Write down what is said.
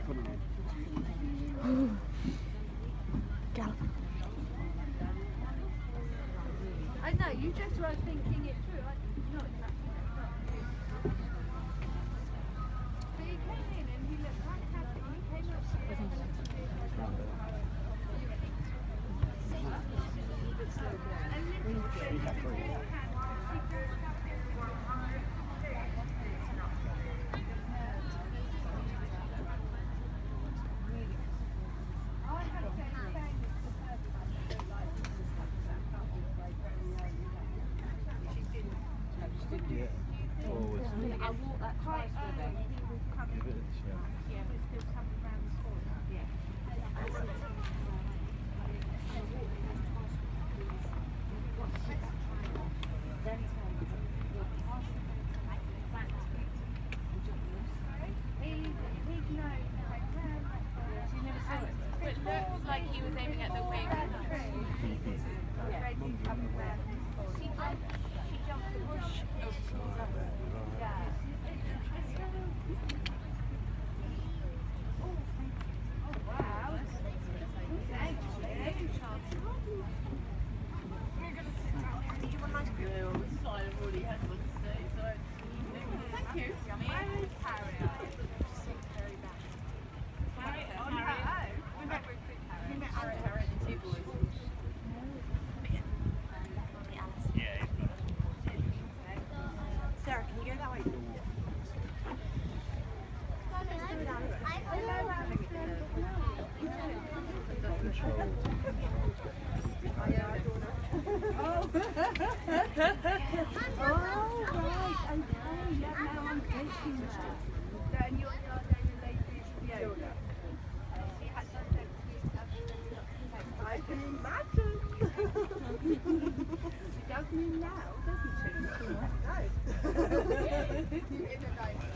I know, you just were thinking it through. Not exactly. But he came in and he looked quite happy. He came up to you. I walked that twice with him. He was coming. Yeah, but still coming around the corner. Yeah. It looks like he was aiming at the wing. She jumped the bush. Yeah. Oh wow. Thank you. We're going to sit down here. Did you want ice cream? No, it's fine. I've already had one today, so thank you. Yummy. Sarah, can you go that way? Oh, right, okay. Now I'm taking that. Then you're going to Yoda. I can imagine. She does mean now, doesn't she? No. In a nice